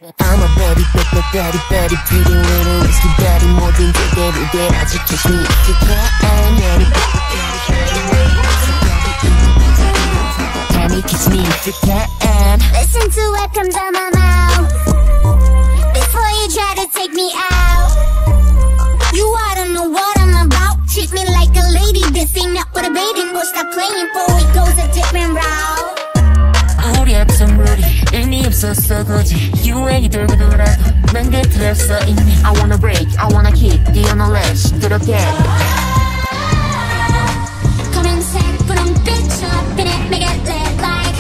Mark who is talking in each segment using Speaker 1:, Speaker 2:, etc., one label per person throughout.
Speaker 1: I'm a baddie, baddie, baddie, pretty little whiskey baddie. 모든 제대로 돼 아직 catch me if you can. Baddie, catch me if you can.
Speaker 2: Listen to what comes out my mouth before you try to take me out. You ought to know what I'm about. Treat me like a lady, this ain't up with a baby. Boy, stop playing before it goes a different route.
Speaker 1: 우리 앞선 룰이 의미 없었어 굳이 유행이 돌고 돌아도 난 곁에 서 있니. I wanna break, I wanna kick, the on the ledge, 그렇게
Speaker 2: 검은색 분홍 빛 up in it, make it lit like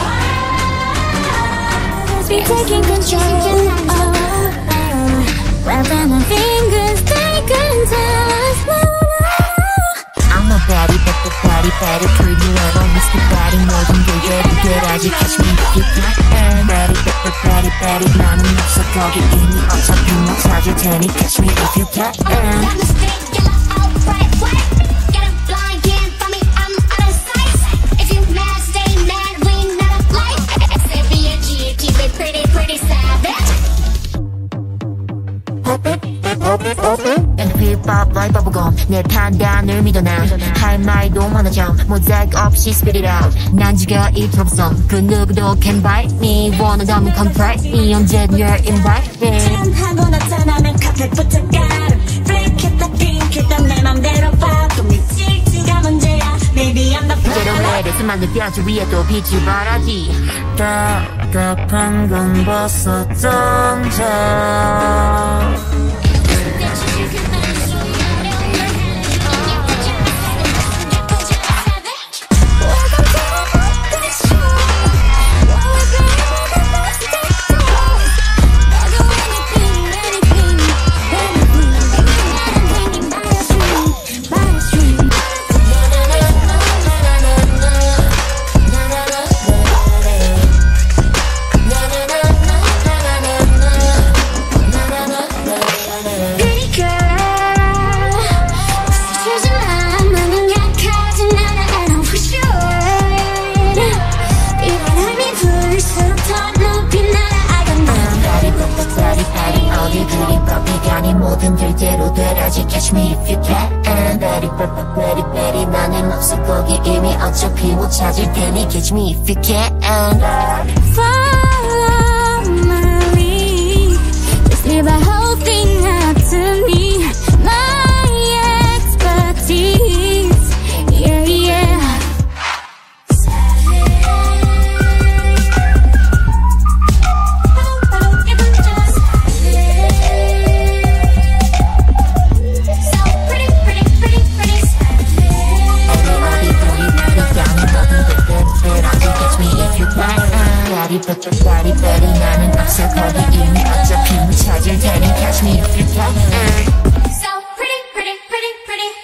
Speaker 2: be taking control. Wrapping my fingers, take control.
Speaker 1: I'm a baddie, baddie, baddie, pretty little whiskey baddie. 모든 제대로 돼 아직 catch me if you can. Baddie, baddie, baddie, 나는 없어 거기 이미 어차피 못 찾을 테니 catch me if you can.
Speaker 2: Down the street, yellow, outright white. Get a blind, can't find me, I'm out of sight. If you mad, stay mad, we not a flight. XABNG, keep it pretty, pretty savage.
Speaker 1: 힙합 like bubblegum 내 판단을 믿어 난 할 말도 많아져 모자이크 없이 spit it out. 난 지가 이틀없어 그 누구도 can bite me. 원한다면 confide me 언제든 you're invited.
Speaker 3: 하고 나타나면 카펫부터 가름 블랙했다 핑크했다 내 맘대로 봐도 미칠 수가 문제야. Maybe I'm the
Speaker 1: 제로에 수많은 뼈지 위에 또 빛을 발하지. 다 방금 벗었던 자 모든 결제로 되라지 catch me if you can. Baddie, baddie, baddie, 나는 없어 거기 이미 어차피 못 찾을 테니 catch me if you can.
Speaker 2: Follow my lead, just leave the whole thing up to me. My expertise, yeah, yeah.
Speaker 1: Baddie, baddie, 나는 없어 거기 이미 어차피 못 찾을 테니 catch me if you can.
Speaker 2: So pretty, pretty, pretty, pretty.